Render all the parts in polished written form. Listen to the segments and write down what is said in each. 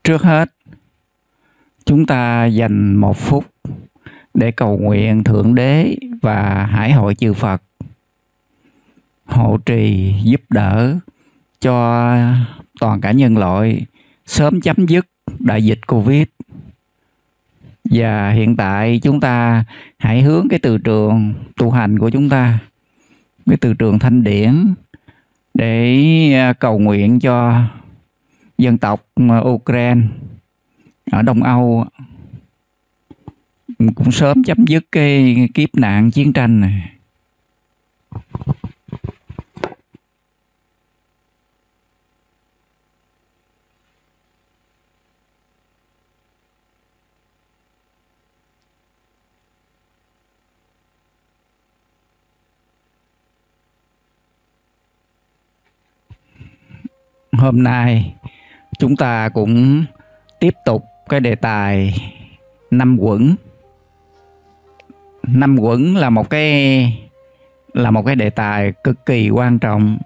Trước hết, chúng ta dành 1 phút để cầu nguyện Thượng Đế và Hải hội chư Phật hộ trì giúp đỡ cho toàn cả nhân loại sớm chấm dứt đại dịch Covid. Và hiện tại chúng ta hãy hướng cái từ trường tu hành của chúng ta, cái từ trường thanh điển, để cầu nguyện cho dân tộc Ukraine ở Đông Âu cũng sớm chấm dứt cái kiếp nạn chiến tranh này. Hôm nay chúng ta cũng tiếp tục cái đề tài 5 quẩn. 5 quẩn là một cái đề tài cực kỳ quan trọng.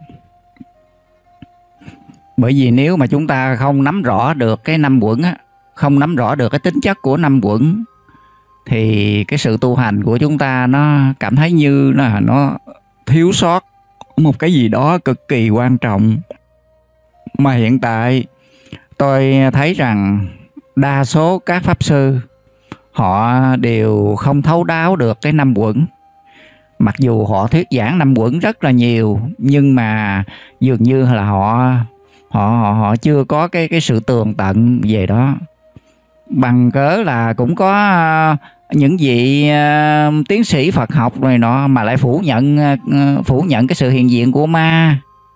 Bởi vì nếu mà chúng ta không nắm rõ được cái 5 quẩn á, không nắm rõ được cái tính chất của 5 quẩn, thì cái sự tu hành của chúng ta nó cảm thấy như nó thiếu sót một cái gì đó cực kỳ quan trọng. Mà hiện tại tôi thấy rằng đa số các pháp sư họ đều không thấu đáo được cái 5 quẩn. Mặc dù họ thuyết giảng 5 quẩn rất là nhiều, nhưng mà dường như là họ chưa có cái sự tường tận về đó. Bằng cớ là cũng có những vị tiến sĩ Phật học này nọ mà lại phủ nhận cái sự hiện diện của ma.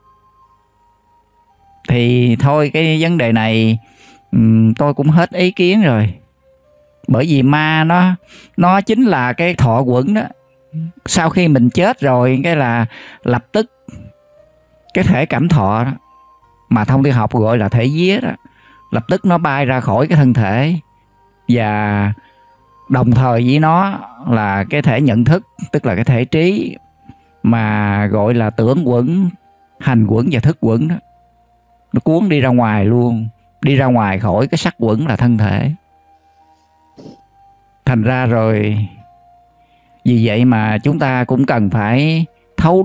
Thì thôi, cái vấn đề này tôi cũng hết ý kiến rồi. Bởi vì ma nó chính là cái thọ quẩn đó. Sau khi mình chết rồi cái là lập tức cái thể cảm thọ đó, mà thông tin học gọi là thể vía đó, lập tức nó bay ra khỏi cái thân thể. Và đồng thời với nó là cái thể nhận thức, tức là cái thể trí mà gọi là tưởng quẩn, hành quẩn và thức quẩn đó. Nó cuốn đi ra ngoài luôn, đi ra ngoài khỏi cái sắc quẩn là thân thể. Thành ra rồi, vì vậy mà chúng ta cũng cần phải thấu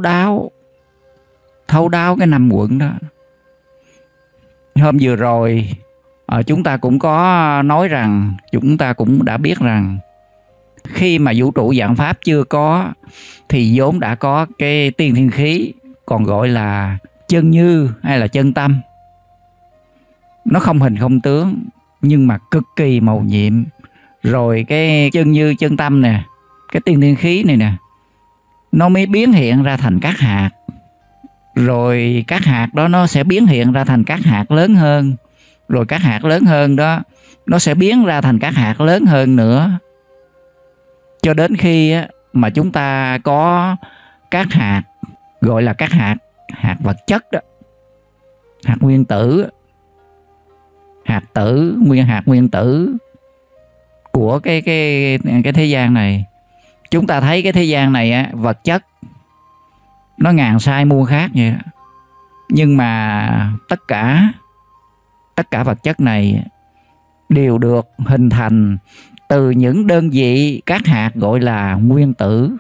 đáo cái 5 quẩn đó. Hôm vừa rồi chúng ta cũng có nói rằng, chúng ta cũng đã biết rằng khi mà vũ trụ vạn pháp chưa có thì vốn đã có cái tiên thiên khí, còn gọi là chân như hay là chân tâm. Nó không hình không tướng nhưng mà cực kỳ màu nhiệm. Rồi cái chân như chân tâm nè, cái tiên thiên khí này nè, nó mới biến hiện ra thành các hạt. Rồi các hạt đó nó sẽ biến hiện ra thành các hạt lớn hơn. Rồi các hạt lớn hơn đó nó sẽ biến ra thành các hạt lớn hơn nữa. Cho đến khi mà chúng ta có các hạt, gọi là các hạt vật chất đó, hạt nguyên tử, hạt nguyên tử của cái thế gian này. Chúng ta thấy cái thế gian này vật chất nó ngàn sai muôn khác vậy đó. Nhưng mà tất cả vật chất này đều được hình thành từ những đơn vị các hạt gọi là nguyên tử.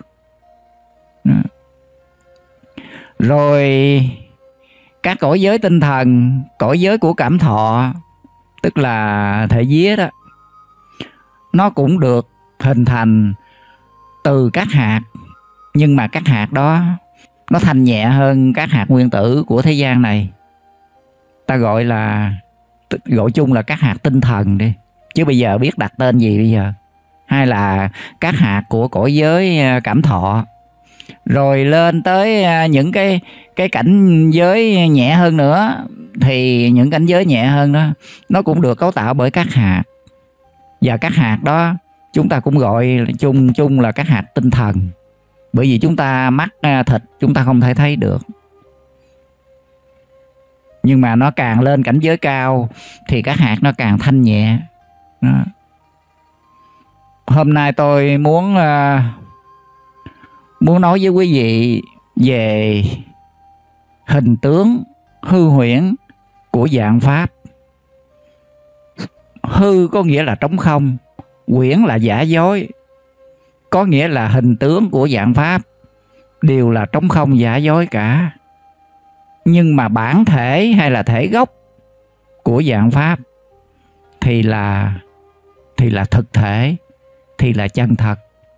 Rồi các cõi giới tinh thần, cõi giới của cảm thọ, tức là thể vía đó, nó cũng được hình thành từ các hạt. Nhưng mà các hạt đó nó thanh nhẹ hơn các hạt nguyên tử của thế gian này. Ta gọi chung là các hạt tinh thần đi, chứ bây giờ biết đặt tên gì bây giờ. Hay là các hạt của cõi giới cảm thọ. Rồi lên tới những cái cảnh giới nhẹ hơn nữa, thì những cảnh giới nhẹ hơn đó nó cũng được cấu tạo bởi các hạt. Và các hạt đó chúng ta cũng gọi chung là các hạt tinh thần. Bởi vì chúng ta mắt thịt chúng ta không thể thấy được. Nhưng mà nó càng lên cảnh giới cao thì các hạt nó càng thanh nhẹ đó. Hôm nay tôi muốn nói với quý vị về hình tướng hư huyễn của vạn pháp. Hư có nghĩa là trống không, quyển là giả dối, có nghĩa là hình tướng của vạn pháp đều là trống không giả dối cả. Nhưng mà bản thể hay là thể gốc của vạn pháp thì là thực thể, thì là chân thật.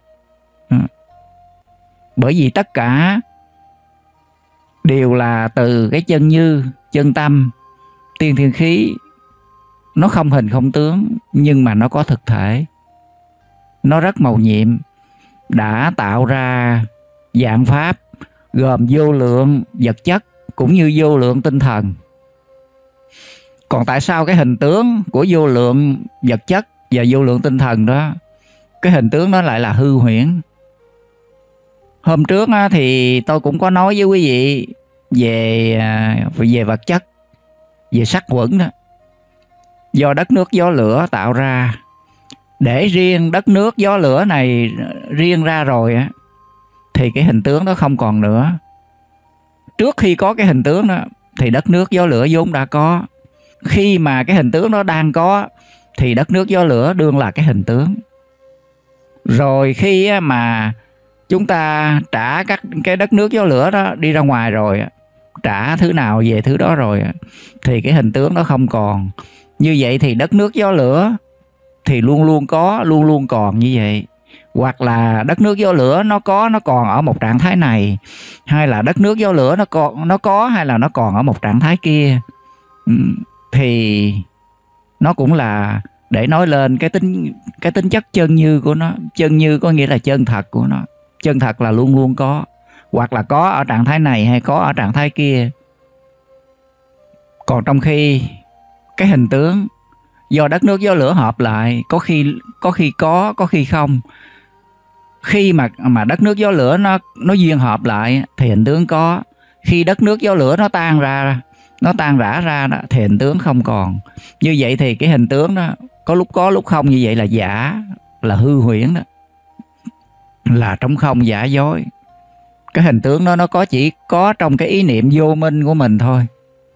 Bởi vì tất cả đều là từ cái chân như, chân tâm, tiên thiên khí. Nó không hình không tướng, nhưng mà nó có thực thể. Nó rất màu nhiệm, đã tạo ra vạn pháp gồm vô lượng vật chất cũng như vô lượng tinh thần. Còn tại sao cái hình tướng của vô lượng vật chất và vô lượng tinh thần đó, cái hình tướng đó lại là hư huyễn? Hôm trước thì tôi cũng có nói với quý vị về vật chất, về sắc quẩn đó, do đất nước gió lửa tạo ra. Để riêng đất nước gió lửa này riêng ra rồi á, thì cái hình tướng đó không còn nữa. Trước khi có cái hình tướng đó thì đất nước gió lửa vốn đã có. Khi mà cái hình tướng đó đang có thì đất nước gió lửa đương là cái hình tướng. Rồi khi mà chúng ta trả cái đất nước gió lửa đó đi ra ngoài rồi, trả thứ nào về thứ đó rồi, thì cái hình tướng đó không còn. Như vậy thì đất nước gió lửa thì luôn luôn có, luôn luôn còn như vậy. Hoặc là đất nước gió lửa nó còn ở một trạng thái này, hay là đất nước gió lửa nó có hay là nó còn ở một trạng thái kia, thì nó cũng là để nói lên cái tính chất chân như của nó. Chân như có nghĩa là chân thật của nó. Chân thật là luôn luôn có, hoặc là có ở trạng thái này hay có ở trạng thái kia. Còn trong khi cái hình tướng do đất nước gió lửa hợp lại, có khi có khi không. Khi mà đất nước gió lửa nó duyên hợp lại thì hình tướng có. Khi đất nước gió lửa nó tan rã ra đó, thì hình tướng không còn. Như vậy thì cái hình tướng đó có lúc không, như vậy là giả, là hư huyễn đó, là trống không giả dối. Cái hình tướng đó nó chỉ có trong cái ý niệm vô minh của mình thôi.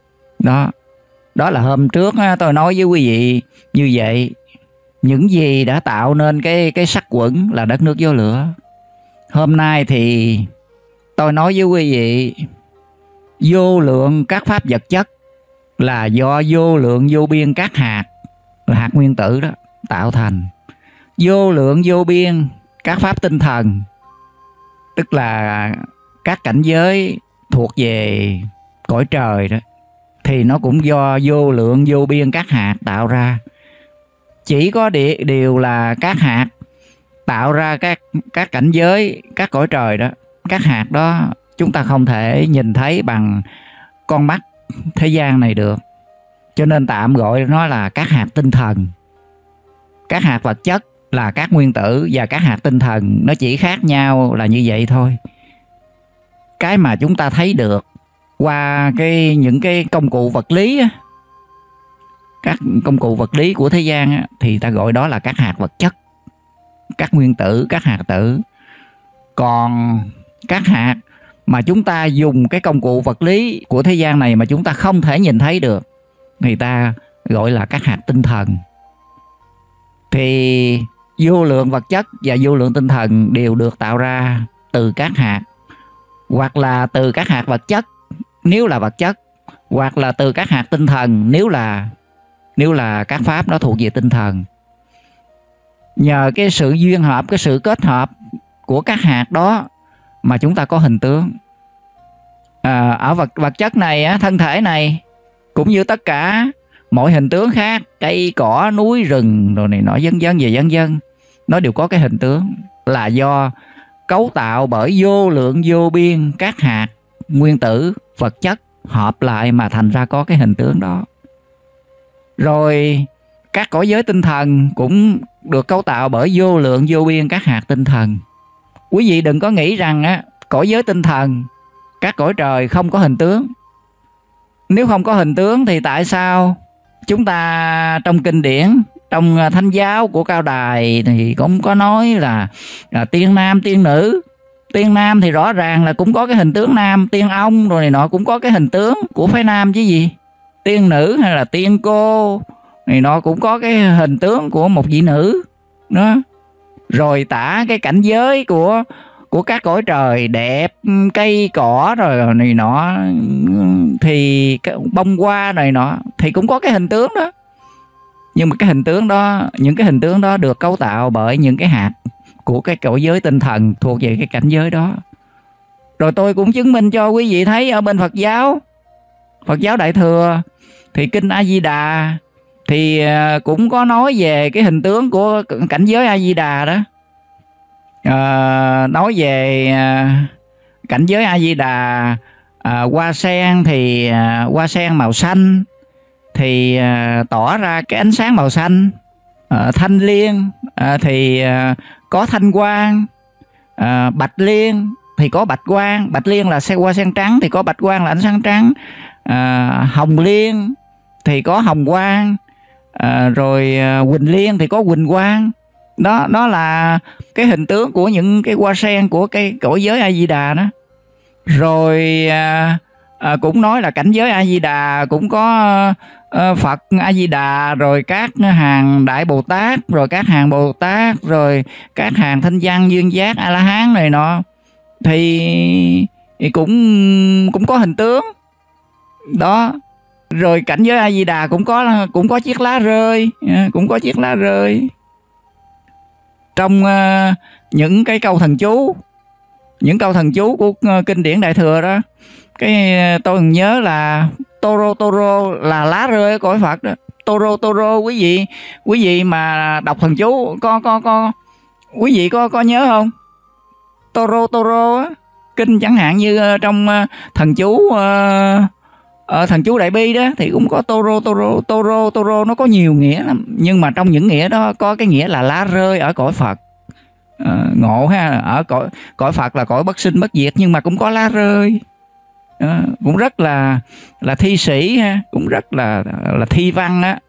Đó là hôm trước tôi nói với quý vị như vậy. Những gì đã tạo nên cái sắc quẩn là đất nước gió lửa. Hôm nay thì tôi nói với quý vị vô lượng các pháp vật chất là do vô lượng vô biên các hạt, là hạt nguyên tử đó, tạo thành. Vô lượng vô biên các pháp tinh thần, tức là các cảnh giới thuộc về cõi trời đó, thì nó cũng do vô lượng vô biên các hạt tạo ra. Chỉ có điều là các hạt tạo ra các cảnh giới, các cõi trời đó, các hạt đó chúng ta không thể nhìn thấy bằng con mắt thế gian này được. Cho nên tạm gọi nó là các hạt tinh thần. Các hạt vật chất là các nguyên tử, và các hạt tinh thần nó chỉ khác nhau là như vậy thôi. Cái mà chúng ta thấy được qua những cái công cụ vật lý á, các công cụ vật lý của thế gian á, thì ta gọi đó là các hạt vật chất, các nguyên tử, các hạt tử. Còn các hạt mà chúng ta dùng cái công cụ vật lý của thế gian này mà chúng ta không thể nhìn thấy được, người ta gọi là các hạt tinh thần. Thì vô lượng vật chất và vô lượng tinh thần đều được tạo ra từ các hạt, hoặc là từ các hạt vật chất nếu là vật chất, hoặc là từ các hạt tinh thần nếu là các pháp nó thuộc về tinh thần. Nhờ cái sự duyên hợp, cái sự kết hợp của các hạt đó mà chúng ta có hình tướng. Ở vật chất này, thân thể này, cũng như tất cả mọi hình tướng khác, cây cỏ núi rừng rồi này nọ vân vân và vân vân, nó đều có cái hình tướng, là do cấu tạo bởi vô lượng vô biên các hạt nguyên tử vật chất hợp lại mà thành ra có cái hình tướng đó. Rồi các cõi giới tinh thần cũng được cấu tạo bởi vô lượng vô biên các hạt tinh thần. Quý vị đừng có nghĩ rằng cõi giới tinh thần, các cõi trời không có hình tướng. Nếu không có hình tướng thì tại sao chúng ta trong kinh điển, trong thánh giáo của Cao Đài thì cũng có nói là tiên nam tiên nữ. Tiên nam thì rõ ràng là cũng có cái hình tướng nam, tiên ông rồi này nọ cũng có cái hình tướng của phái nam chứ gì. Tiên nữ hay là tiên cô này nọ, cũng có cái hình tướng của một vị nữ đó. Rồi tả cái cảnh giới của các cõi trời đẹp, cây cỏ rồi này nọ, thì bông hoa này nọ, thì cũng có cái hình tướng đó. Nhưng mà cái hình tướng đó, những cái hình tướng đó được cấu tạo bởi những cái hạt của cái cõi giới tinh thần thuộc về cái cảnh giới đó. Rồi tôi cũng chứng minh cho quý vị thấy ở bên Phật giáo Đại Thừa thì kinh A Di Đà thì cũng có nói về cái hình tướng của cảnh giới A Di Đà đó. Nói về cảnh giới A Di Đà, hoa sen thì hoa sen màu xanh thì tỏ ra cái ánh sáng màu xanh. Thanh liên thì có thanh quang. Bạch liên thì có bạch quang. Bạch liên là hoa sen trắng thì có bạch quang là ánh sáng trắng. Hồng liên thì có hồng quang. Rồi huỳnh liên thì có huỳnh quang. Đó là cái hình tướng của những cái hoa sen của cái cõi giới A Di Đà đó. Rồi cũng nói là cảnh giới A Di Đà cũng có Phật A Di Đà, rồi các hàng đại Bồ Tát, rồi các hàng Bồ Tát, rồi các hàng thanh văn duyên giác A La Hán này nọ, thì cũng có hình tướng đó. Rồi cảnh giới A Di Đà cũng có chiếc lá rơi, trong những cái câu thần chú, những câu thần chú của kinh điển Đại Thừa đó. Cái tôi nhớ là Toro là lá rơi ở cõi Phật đó. Toro quý vị mà đọc thần chú quý vị có nhớ không? Toro á, kinh chẳng hạn như trong thần chú Đại Bi đó thì cũng có Toro, nó có nhiều nghĩa lắm. Nhưng mà trong những nghĩa đó có cái nghĩa là lá rơi ở cõi Phật. Ngộ ha, ở cõi Phật là cõi bất sinh bất diệt, nhưng mà cũng có lá rơi. Cũng rất là thi sĩ ha, cũng rất là thi văn á.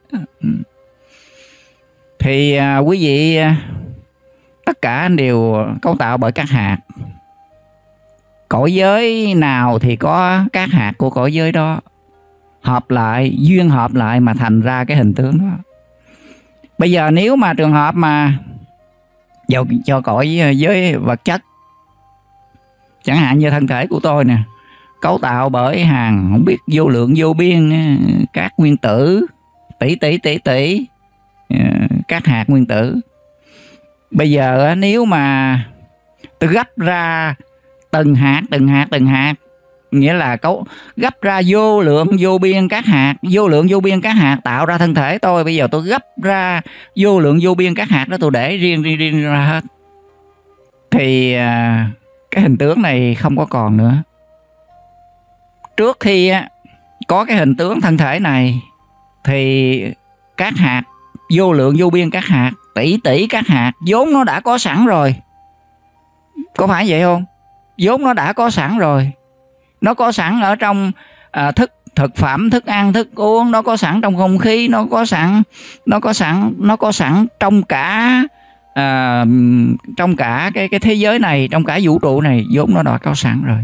Thì quý vị tất cả đều cấu tạo bởi các hạt. Cõi giới nào thì có các hạt của cõi giới đó hợp lại, duyên hợp lại mà thành ra cái hình tướng đó. Bây giờ nếu mà trường hợp mà cho cõi giới vật chất, chẳng hạn như thân thể của tôi nè, cấu tạo bởi hàng không biết vô lượng vô biên các nguyên tử, tỷ các hạt nguyên tử. Bây giờ nếu mà tôi gấp ra từng hạt, nghĩa là gấp ra vô lượng vô biên các hạt tạo ra thân thể tôi. Bây giờ tôi gấp ra vô lượng vô biên các hạt đó, tôi để riêng ra hết, thì cái hình tướng này không có còn nữa. Trước khi có cái hình tướng thân thể này thì các hạt vô lượng vô biên các hạt, tỷ các hạt vốn nó đã có sẵn rồi. Có phải vậy không? Vốn nó đã có sẵn rồi. Nó có sẵn ở trong thực phẩm, thức ăn, thức uống, nó có sẵn trong không khí, nó có sẵn trong cả cái thế giới này, trong cả vũ trụ này, vốn nó đã có sẵn rồi.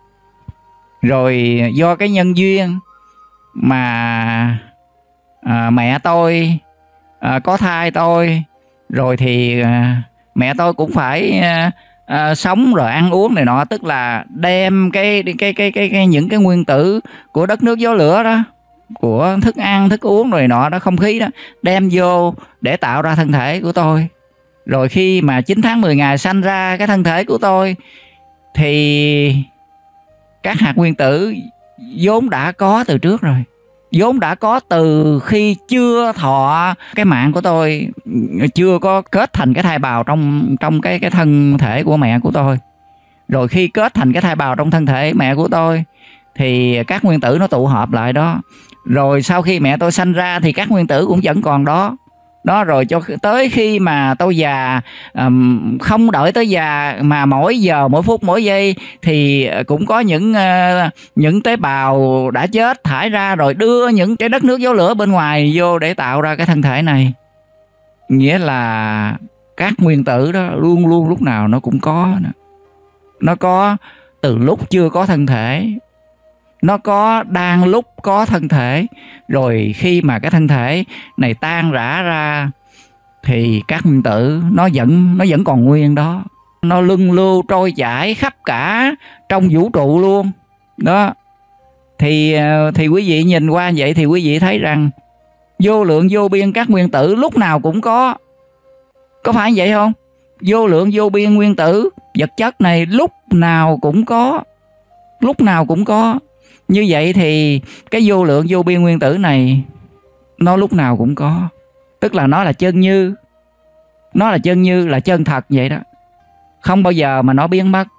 Rồi do cái nhân duyên mà mẹ tôi có thai tôi, rồi thì mẹ tôi cũng phải sống rồi ăn uống này nọ, tức là đem những cái nguyên tử của đất nước gió lửa đó, của thức ăn thức uống rồi nọ đó, không khí đó, đem vô để tạo ra thân thể của tôi. Rồi khi mà 9 tháng 10 ngày sanh ra cái thân thể của tôi thì các hạt nguyên tử vốn đã có từ trước rồi, vốn đã có từ khi chưa thọ cái mạng của tôi, chưa có kết thành cái thai bào trong cái thân thể của mẹ của tôi. Rồi khi kết thành cái thai bào trong thân thể mẹ của tôi thì các nguyên tử nó tụ hợp lại đó. Rồi sau khi mẹ tôi sanh ra thì các nguyên tử cũng vẫn còn đó. Rồi cho tới khi mà tôi già, không đợi tới già mà mỗi giờ, mỗi phút, mỗi giây thì cũng có những tế bào đã chết thải ra, rồi đưa những cái đất nước gió lửa bên ngoài vô để tạo ra cái thân thể này. Nghĩa là các nguyên tử đó luôn luôn lúc nào nó cũng có. Nó có từ lúc chưa có thân thể, Nó có đang lúc có thân thể, rồi khi mà cái thân thể này tan rã ra thì các nguyên tử nó vẫn còn nguyên đó. Nó luân lưu trôi chảy khắp cả trong vũ trụ luôn. Đó. Thì quý vị nhìn qua vậy thì quý vị thấy rằng vô lượng vô biên các nguyên tử lúc nào cũng có. Có phải vậy không? Vô lượng vô biên nguyên tử vật chất này lúc nào cũng có. Lúc nào cũng có. Như vậy thì cái vô lượng vô biên nguyên tử này nó lúc nào cũng có. Tức là nó là chân như. Nó là chân như, là chân thật vậy đó. Không bao giờ mà nó biến mất.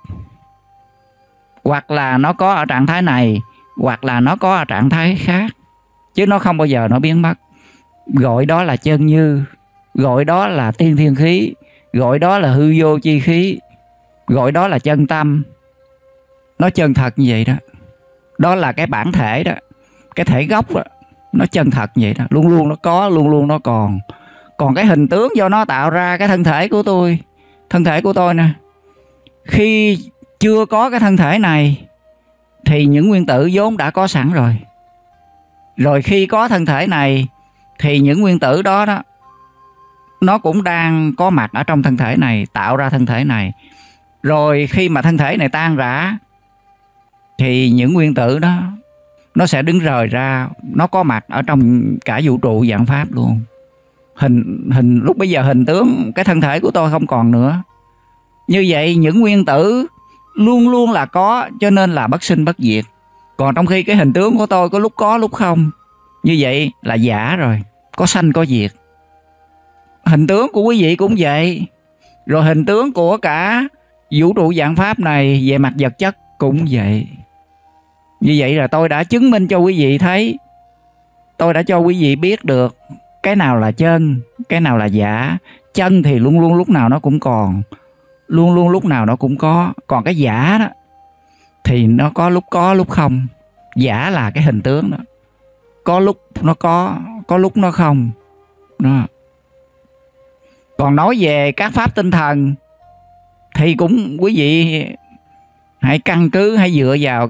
Hoặc là nó có ở trạng thái này, hoặc là nó có ở trạng thái khác, chứ nó không bao giờ nó biến mất. Gọi đó là chân như, gọi đó là tiên thiên khí, gọi đó là hư vô chi khí, gọi đó là chân tâm. Nó chân thật như vậy đó. Đó là cái bản thể đó, cái thể gốc đó. Nó chân thật như vậy đó. Luôn luôn nó có, luôn luôn nó còn. Còn cái hình tướng do nó tạo ra, cái thân thể của tôi, thân thể của tôi nè, khi chưa có cái thân thể này thì những nguyên tử vốn đã có sẵn rồi. Rồi khi có thân thể này thì những nguyên tử đó đó nó cũng đang có mặt ở trong thân thể này, tạo ra thân thể này. Rồi khi mà thân thể này tan rã thì những nguyên tử đó nó sẽ đứng rời ra, nó có mặt ở trong cả vũ trụ vạn pháp luôn. Hình lúc bây giờ hình tướng cái thân thể của tôi không còn nữa. Như vậy những nguyên tử luôn luôn là có, cho nên là bất sinh bất diệt. Còn trong khi cái hình tướng của tôi có lúc không, như vậy là giả rồi, có sanh có diệt. Hình tướng của quý vị cũng vậy. Rồi hình tướng của cả vũ trụ vạn pháp này về mặt vật chất cũng vậy. Như vậy là tôi đã chứng minh cho quý vị thấy, tôi đã cho quý vị biết được cái nào là chân, cái nào là giả. Chân thì luôn luôn lúc nào nó cũng còn, luôn luôn lúc nào nó cũng có. Còn cái giả đó thì nó có lúc không. Giả là cái hình tướng đó, có lúc nó có lúc nó không đó. Còn nói về các pháp tinh thần thì cũng quý vị hãy căn cứ, hãy dựa vào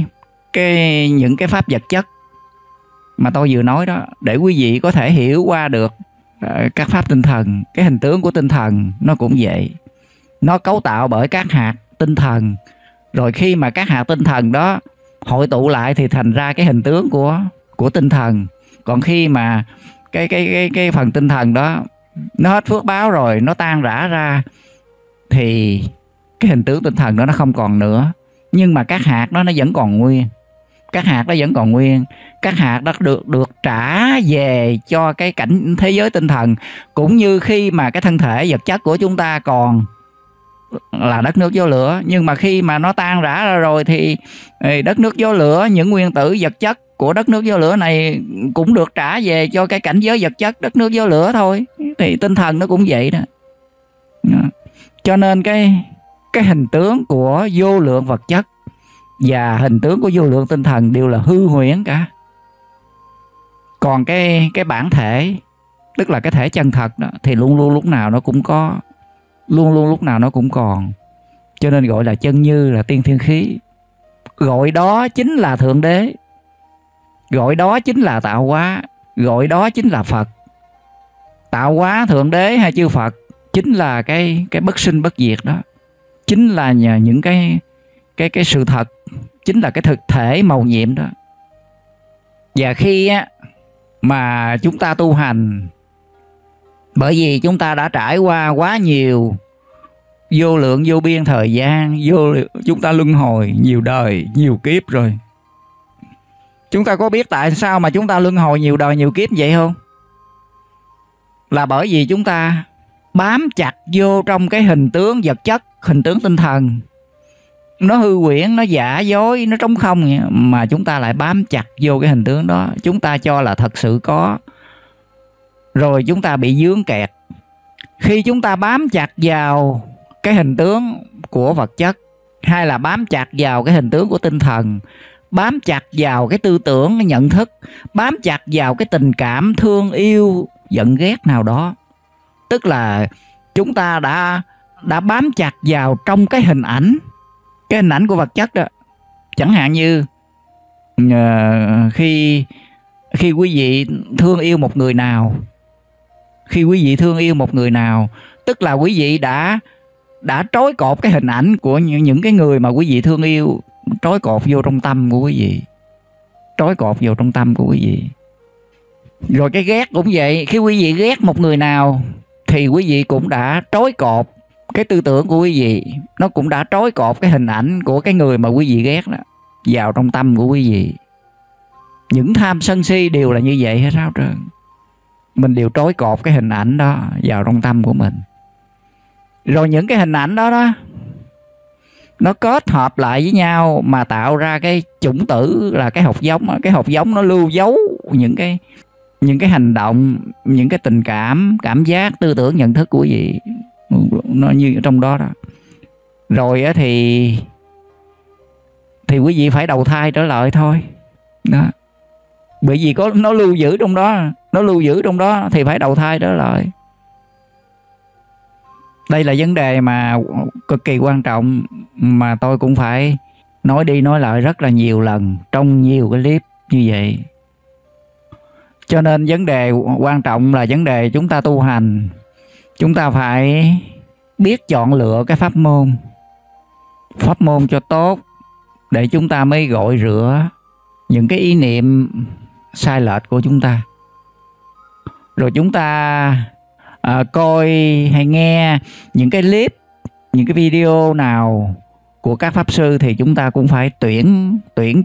những cái pháp vật chất mà tôi vừa nói đó, để quý vị có thể hiểu qua được các pháp tinh thần. Cái hình tướng của tinh thần nó cũng vậy. Nó cấu tạo bởi các hạt tinh thần. Rồi khi mà các hạt tinh thần đó hội tụ lại thì thành ra cái hình tướng của tinh thần. Còn khi mà cái phần tinh thần đó nó hết phước báo rồi, nó tan rã ra thì cái hình tướng tinh thần đó nó không còn nữa. Nhưng mà các hạt đó nó vẫn còn nguyên. Các hạt đó vẫn còn nguyên. Các hạt đó được trả về cho cái cảnh thế giới tinh thần. Cũng như khi mà cái thân thể vật chất của chúng ta còn là đất nước gió lửa, nhưng mà khi mà nó tan rã ra rồi thì đất nước gió lửa, những nguyên tử vật chất của đất nước gió lửa này cũng được trả về cho cái cảnh giới vật chất đất nước gió lửa thôi. Thì tinh thần nó cũng vậy đó. Cho nên cái hình tướng của vô lượng vật chất và hình tướng của vô lượng tinh thần đều là hư huyễn cả. Còn cái bản thể, tức là cái thể chân thật đó, thì luôn luôn lúc nào nó cũng có, luôn luôn lúc nào nó cũng còn. Cho nên gọi là chân như, là tiên thiên khí. Gọi đó chính là Thượng Đế, gọi đó chính là tạo hóa, gọi đó chính là Phật. Tạo hóa, Thượng Đế hay chư Phật chính là cái bất sinh bất diệt đó, chính là những cái sự thật, chính là cái thực thể mầu nhiệm đó. Và khi mà chúng ta tu hành, bởi vì chúng ta đã trải qua quá nhiều vô lượng vô biên thời gian, chúng ta luân hồi nhiều đời nhiều kiếp rồi. Chúng ta có biết tại sao mà chúng ta luân hồi nhiều đời nhiều kiếp vậy không? Là bởi vì chúng ta bám chặt vô trong cái hình tướng vật chất, hình tướng tinh thần. Nó hư huyễn, nó giả dối, nó trống không vậy, mà chúng ta lại bám chặt vô cái hình tướng đó. Chúng ta cho là thật sự có, rồi chúng ta bị vướng kẹt. Khi chúng ta bám chặt vào cái hình tướng của vật chất, hay là bám chặt vào cái hình tướng của tinh thần, bám chặt vào cái tư tưởng, cái nhận thức, bám chặt vào cái tình cảm thương yêu, giận ghét nào đó, tức là chúng ta đã bám chặt vào trong cái hình ảnh của vật chất đó. Chẳng hạn như khi quý vị thương yêu một người nào, tức là quý vị đã trói cột cái hình ảnh của những cái người mà quý vị thương yêu, trói cột vô trong tâm của quý vị, Rồi cái ghét cũng vậy, khi quý vị ghét một người nào thì quý vị cũng đã trói cột cái tư tưởng của quý vị, nó cũng đã trói cột cái hình ảnh của cái người mà quý vị ghét đó vào trong tâm của quý vị. Những tham sân si đều là như vậy hết sao trơn. Mình đều trói cột cái hình ảnh đó vào trong tâm của mình. Rồi những cái hình ảnh đó nó kết hợp lại với nhau mà tạo ra cái chủng tử là cái hột giống. Cái hột giống nó lưu dấu những cái hành động, những cái tình cảm, cảm giác, tư tưởng, nhận thức của quý vị, nó như trong đó đó. Rồi thì quý vị phải đầu thai trở lại thôi đó. Bởi vì nó lưu giữ trong đó, thì phải đầu thai trở lại. Đây là vấn đề mà cực kỳ quan trọng, mà tôi cũng phải nói đi nói lại rất là nhiều lần trong nhiều cái clip như vậy. Cho nên vấn đề quan trọng là vấn đề chúng ta tu hành, chúng ta phải biết chọn lựa cái pháp môn cho tốt, để chúng ta mới gội rửa những cái ý niệm sai lệch của chúng ta. Rồi chúng ta coi hay nghe những cái clip, những cái video nào của các pháp sư thì chúng ta cũng phải tuyển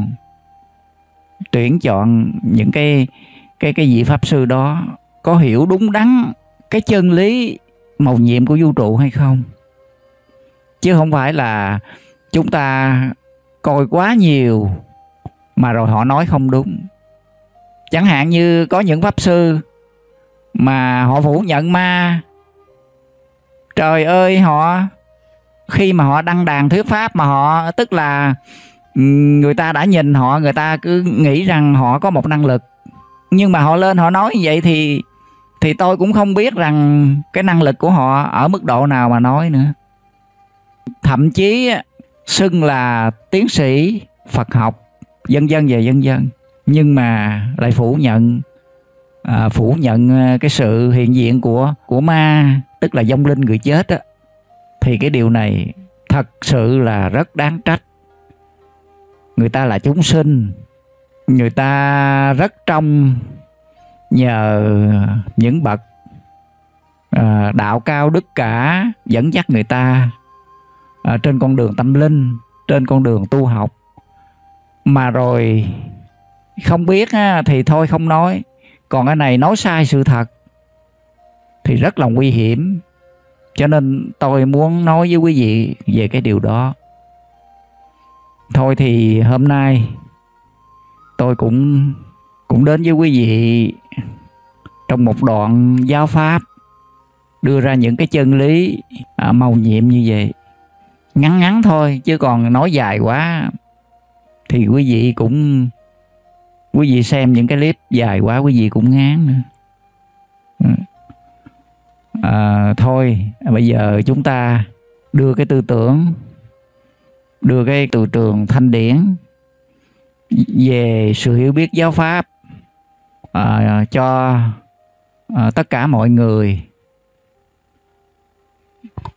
chọn những cái vị pháp sư đó có hiểu đúng đắn cái chân lý mầu nhiệm của vũ trụ hay không. Chứ không phải là chúng ta coi quá nhiều mà rồi họ nói không đúng. Chẳng hạn như có những pháp sư mà họ phủ nhận ma. Trời ơi, khi mà họ đăng đàn thuyết pháp mà họ, tức là người ta đã nhìn họ, người ta cứ nghĩ rằng họ có một năng lực. Nhưng mà họ lên họ nói như vậy thì tôi cũng không biết rằng cái năng lực của họ ở mức độ nào mà nói nữa. Thậm chí xưng là tiến sĩ Phật học, vân vân và vân vân, nhưng mà lại phủ nhận cái sự hiện diện của ma, tức là vong linh người chết á. Thì cái điều này thật sự là rất đáng trách. Người ta là chúng sinh, người ta rất trông nhờ những bậc đạo cao đức cả dẫn dắt người ta trên con đường tâm linh, trên con đường tu học. Mà rồi không biết thì thôi không nói, còn cái này nói sai sự thật thì rất là nguy hiểm. Cho nên tôi muốn nói với quý vị về cái điều đó. Thôi thì hôm nay tôi cũng đến với quý vị trong một đoạn giáo pháp, đưa ra những cái chân lý mầu nhiệm như vậy. Ngắn thôi, chứ còn nói dài quá thì quý vị xem những cái clip dài quá quý vị cũng ngán nữa. Thôi bây giờ chúng ta đưa cái từ trường thanh điển về sự hiểu biết giáo pháp cho tất cả mọi người.